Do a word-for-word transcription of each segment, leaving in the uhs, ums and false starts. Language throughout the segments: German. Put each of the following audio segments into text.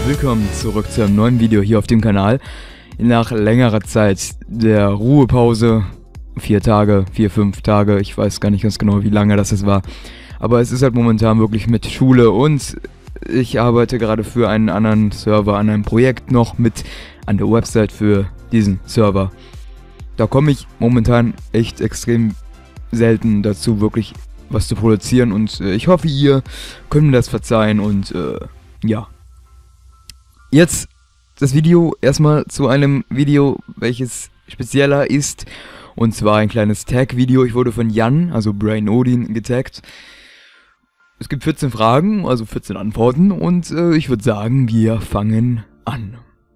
Willkommen zurück zu einem neuen Video hier auf dem Kanal. Nach längerer Zeit der Ruhepause, vier Tage, vier, fünf Tage, ich weiß gar nicht ganz genau, wie lange das jetzt war. Aber es ist halt momentan wirklich mit Schule und ich arbeite gerade für einen anderen Server an einem Projekt noch mit an der Website für diesen Server. Da komme ich momentan echt extrem selten dazu, wirklich was zu produzieren und äh, ich hoffe, ihr könnt mir das verzeihen und äh, ja. Jetzt das Video erstmal zu einem Video, welches spezieller ist, und zwar ein kleines Tag-Video. Ich wurde von Jan, also Brain Odin, getaggt. Es gibt vierzehn Fragen, also vierzehn Antworten, und äh, ich würde sagen, wir fangen an.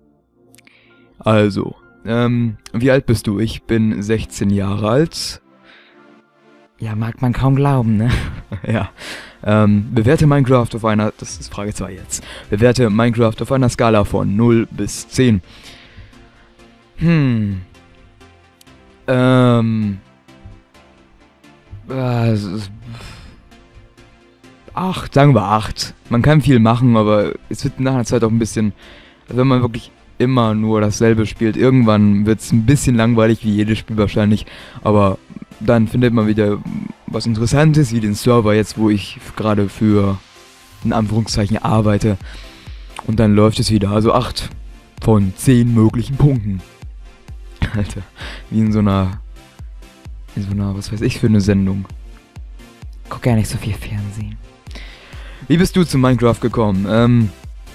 Also, ähm, wie alt bist du? Ich bin sechzehn Jahre alt. Ja, mag man kaum glauben, ne? Ja. Ähm, bewerte Minecraft auf einer, das ist Frage zwei jetzt. Bewerte Minecraft auf einer Skala von null bis zehn. Hm. Ähm. Äh, acht, sagen wir acht. Man kann viel machen, aber es wird nach einer Zeit auch ein bisschen, also wenn man wirklich immer nur dasselbe spielt, irgendwann wird es ein bisschen langweilig, wie jedes Spiel wahrscheinlich, aber dann findet man wieder was Interessantes, wie den Server jetzt, wo ich gerade für, in Anführungszeichen, arbeite. Und dann läuft es wieder. Also acht von zehn möglichen Punkten. Alter, wie in so einer, in so einer, was weiß ich für eine Sendung. Guck ja nicht so viel Fernsehen. Wie bist du zu Minecraft gekommen? Ähm,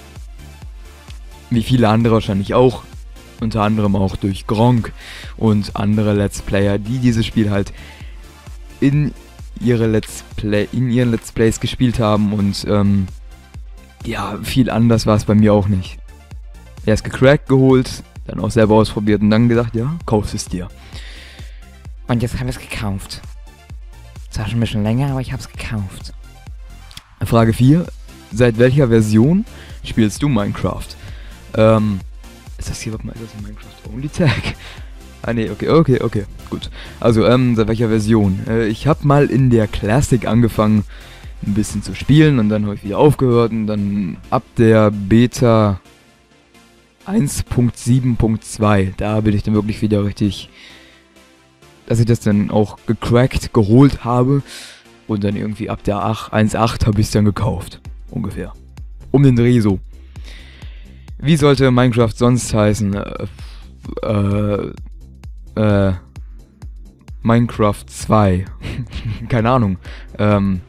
wie viele andere wahrscheinlich auch. Unter anderem auch durch Gronkh und andere Let's Player, die dieses Spiel halt in ihre Let's Play, in ihren Let's Plays gespielt haben und ähm, ja, viel anders war es bei mir auch nicht. Erst gecrackt geholt, dann auch selber ausprobiert und dann gedacht, ja, kauf es dir. Und jetzt habe ich es gekauft. Zwar schon ein bisschen länger, aber ich habe es gekauft. Frage vier. Seit welcher Version spielst du Minecraft? Ähm, ist das hier, warte mal, ist das ein Minecraft Only Tag? Ah ne, okay, okay, okay, gut. Also, ähm, seit welcher Version? Äh, ich habe mal in der Classic angefangen, ein bisschen zu spielen und dann habe ich wieder aufgehört und dann ab der Beta eins Punkt sieben Punkt zwei, da bin ich dann wirklich wieder richtig, dass ich das dann auch gecrackt, geholt habe und dann irgendwie ab der eins Punkt acht habe ich es dann gekauft, ungefähr. Um den Dreh so. Wie sollte Minecraft sonst heißen? Äh, äh, äh, Minecraft zwei. Keine Ahnung. Ähm,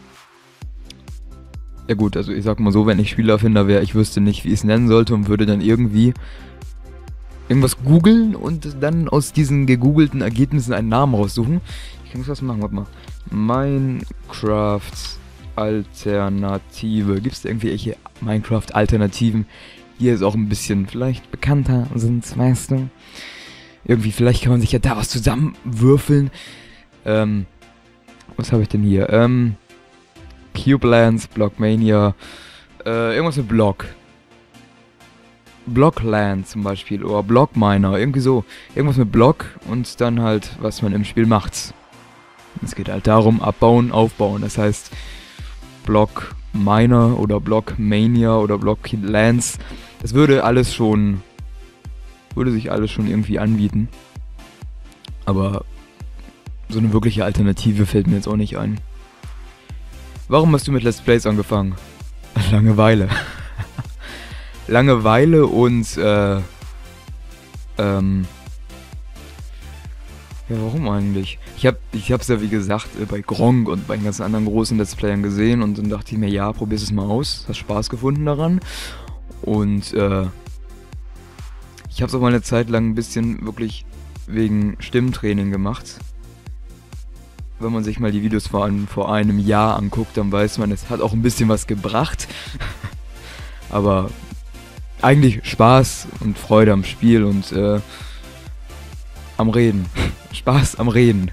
ja gut, also ich sag mal so, wenn ich Spielerfinder wäre, ich wüsste nicht, wie ich es nennen sollte und würde dann irgendwie irgendwas googeln und dann aus diesen gegoogelten Ergebnissen einen Namen raussuchen. Ich kann was machen, warte mal. Minecraft Alternative. Gibt es irgendwie welche Minecraft Alternativen? Hier ist auch ein bisschen vielleicht bekannter sind, weißt du. Irgendwie, vielleicht kann man sich ja da was zusammenwürfeln. Ähm, was habe ich denn hier? Ähm, Cubelands, Blockmania, äh, irgendwas mit Block. Blockland zum Beispiel, oder Blockminer, irgendwie so. Irgendwas mit Block und dann halt, was man im Spiel macht. Es geht halt darum, abbauen, aufbauen. Das heißt, Blockminer oder Blockmania oder Blocklands, das würde alles schon, würde sich alles schon irgendwie anbieten. Aber so eine wirkliche Alternative fällt mir jetzt auch nicht ein. Warum hast du mit Let's Plays angefangen? Langeweile. Langeweile und, äh, ähm, ja, warum eigentlich? Ich hab, ich hab's ja wie gesagt bei Gronkh und bei den ganzen anderen großen Let's Playern gesehen und dann dachte ich mir, ja, probier's es mal aus. Hast Spaß gefunden daran. Und, äh, ich hab's auch mal eine Zeit lang ein bisschen wirklich wegen Stimmtraining gemacht. Wenn man sich mal die Videos vor einem, vor einem Jahr anguckt, dann weiß man, es hat auch ein bisschen was gebracht. Aber eigentlich Spaß und Freude am Spiel und, äh, am Reden. Spaß am Reden.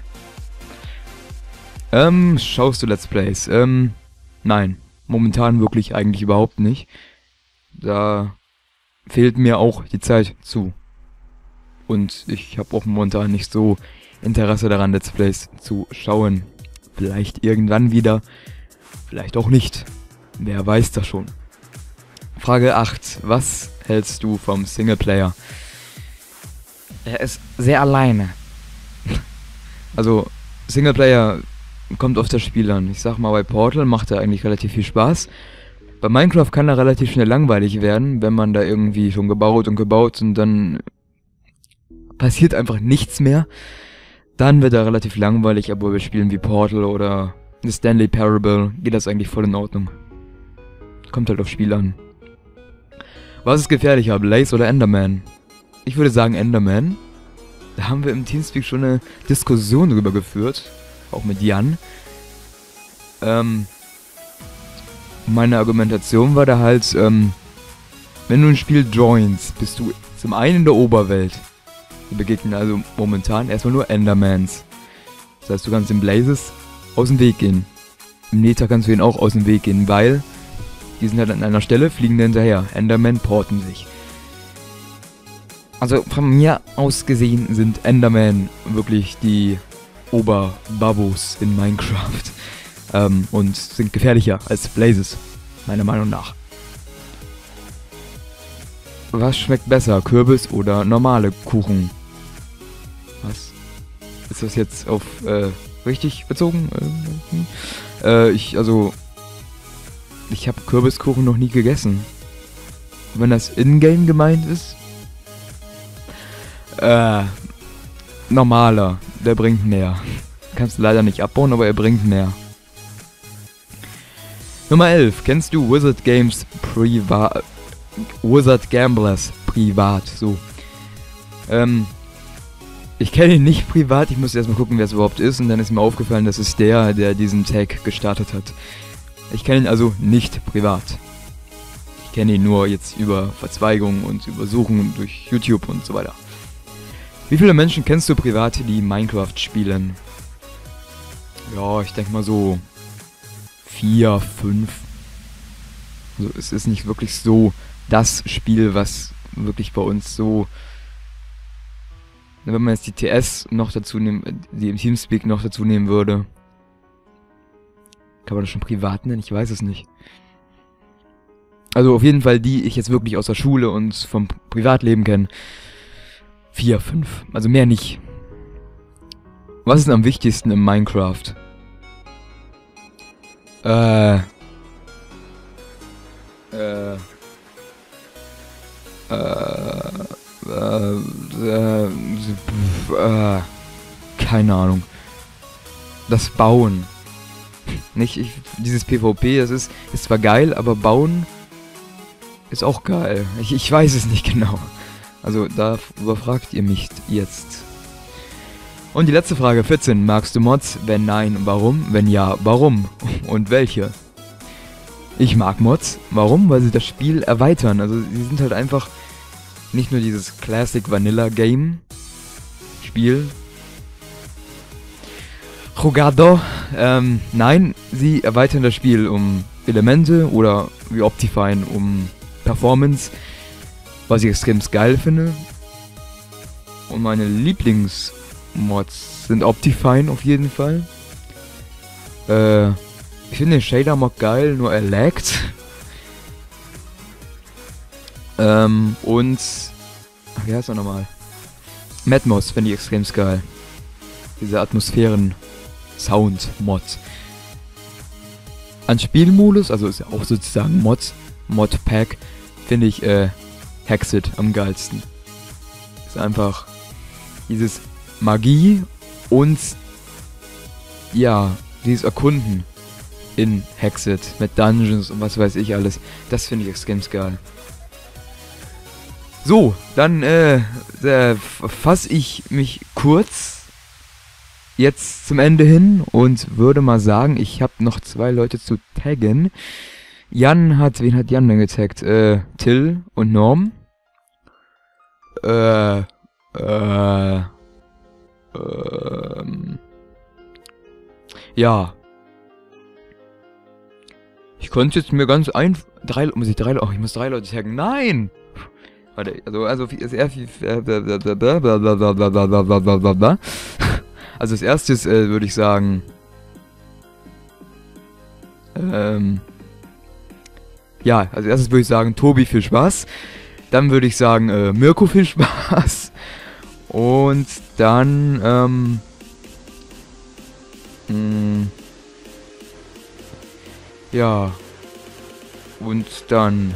Ähm, schaust du Let's Plays? Ähm, nein. Momentan wirklich eigentlich überhaupt nicht. Da fehlt mir auch die Zeit zu. Und ich habe auch momentan nicht so Interesse daran, Let's Plays zu schauen. Vielleicht irgendwann wieder. Vielleicht auch nicht. Wer weiß das schon. Frage acht. Was hältst du vom Singleplayer? Er ist sehr alleine. Also, Singleplayer kommt auf das Spiel an. Ich sag mal, bei Portal macht er eigentlich relativ viel Spaß. Bei Minecraft kann er relativ schnell langweilig werden, wenn man da irgendwie schon gebaut und gebaut und dann passiert einfach nichts mehr. Dann wird er relativ langweilig, aber bei Spielen wie Portal oder The Stanley Parable geht das eigentlich voll in Ordnung. Kommt halt aufs Spiel an. Was ist gefährlicher, Blaze oder Enderman? Ich würde sagen Enderman. Da haben wir im Teamspeak schon eine Diskussion drüber geführt. Auch mit Jan. Ähm, meine Argumentation war da halt, ähm, wenn du ein Spiel joinst, bist du zum einen in der Oberwelt. Wir begegnen also momentan erstmal nur Endermans. Das heißt, du kannst den Blazes aus dem Weg gehen. Im Nether kannst du ihn auch aus dem Weg gehen, weil die sind halt an einer Stelle, fliegen da hinterher. Endermen porten sich. Also von mir aus gesehen sind Endermen wirklich die Oberbabos in Minecraft. Ähm, und sind gefährlicher als Blazes, meiner Meinung nach. Was schmeckt besser, Kürbis oder normale Kuchen? Was? Ist das jetzt auf äh, richtig bezogen? Äh, ich, also, ich habe Kürbiskuchen noch nie gegessen. Wenn das in-game gemeint ist? Äh, normaler, der bringt mehr. Kannst du leider nicht abbauen, aber er bringt mehr. Nummer elf. Kennst du Wizard Games Privat? Wizard Gamblers privat, so. Ähm, ich kenne ihn nicht privat, ich muss erstmal gucken, wer es überhaupt ist, und dann ist mir aufgefallen, das ist der, der diesen Tag gestartet hat. Ich kenne ihn also nicht privat. Ich kenne ihn nur jetzt über Verzweigungen und über Suchen durch YouTube und so weiter. Wie viele Menschen kennst du privat, die Minecraft spielen? Ja, ich denke mal so vier, fünf. Also es ist nicht wirklich so das Spiel, was wirklich bei uns so... Wenn man jetzt die T S noch dazu nehmen, die im Teamspeak noch dazu nehmen würde. Kann man das schon privat nennen? Ich weiß es nicht. Also auf jeden Fall die ich jetzt wirklich aus der Schule und vom Privatleben kenne. Vier, fünf. Also mehr nicht. Was ist am wichtigsten im Minecraft? Äh... Äh... Äh... Äh... Äh... äh keine Ahnung. Das Bauen. Nicht, ich, dieses PvP, das ist, ist zwar geil, aber Bauen ist auch geil. Ich, ich weiß es nicht genau. Also, da überfragt ihr mich jetzt. Und die letzte Frage, vierzehn. Magst du Mods? Wenn nein, warum? Wenn ja, warum? Und welche? Ich mag Mods. Warum? Weil sie das Spiel erweitern. Also, sie sind halt einfach nicht nur dieses Classic Vanilla Game Spiel. Jugado. Ähm, nein, sie erweitern das Spiel um Elemente oder wie Optifine um Performance, was ich extrem geil finde. Und meine Lieblingsmods sind Optifine auf jeden Fall. Äh, ich finde den Shader-Mod geil, nur er laggt. ähm, und... Ach, wie heißt er nochmal? Madmos finde ich extrem geil. Diese Atmosphären... Sound-Mod. An Spielmodus, also ist ja auch sozusagen Mod, Modpack, finde ich äh, Hexit am geilsten. Ist einfach dieses Magie und ja, dieses Erkunden in Hexit mit Dungeons und was weiß ich alles. Das finde ich extrem geil. So, dann äh, äh, fasse ich mich kurz jetzt zum Ende hin und würde mal sagen, ich habe noch zwei Leute zu taggen. Jan hat, wen hat Jan denn getaggt? Äh, Till und Norm. Äh, äh, ähm, ja. Ich konnte jetzt mir ganz einfach, drei, muss ich drei, oh, ich muss drei Leute taggen, nein! Warte, also, also, sehr viel, also als erstes äh, würde ich sagen, ähm, ja, als erstes würde ich sagen, Tobi, viel Spaß. Dann würde ich sagen, äh, Mirko, viel Spaß. Und dann, ähm... mh, ja. Und dann...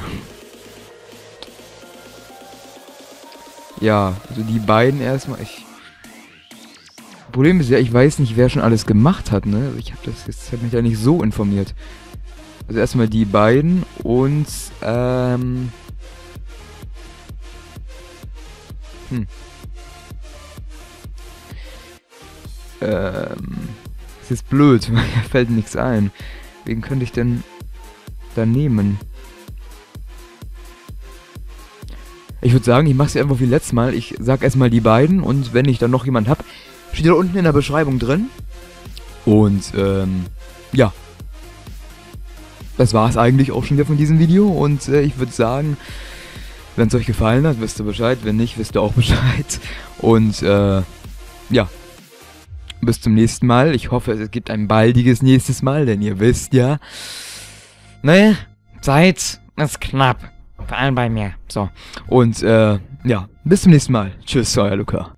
Ja, also die beiden erstmal, ich... Problem ist ja, ich weiß nicht, wer schon alles gemacht hat, ne? Ich habe das jetzt, hab mich da nicht so informiert. Also erstmal die beiden und, ähm... Hm. Ähm... Das ist blöd, mir fällt nichts ein. Wen könnte ich denn da nehmen? Ich würde sagen, ich mache es einfach wie letztes Mal. Ich sag erstmal die beiden und wenn ich dann noch jemand hab, steht da unten in der Beschreibung drin. Und, ähm, ja. Das war es eigentlich auch schon wieder von diesem Video. Und äh, ich würde sagen, wenn es euch gefallen hat, wisst ihr Bescheid. Wenn nicht, wisst ihr auch Bescheid. Und, äh, ja. Bis zum nächsten Mal. Ich hoffe, es gibt ein baldiges nächstes Mal, denn ihr wisst ja, Ne? Zeit ist knapp. Vor allem bei mir. So. Und, äh, ja. Bis zum nächsten Mal. Tschüss, euer Luca.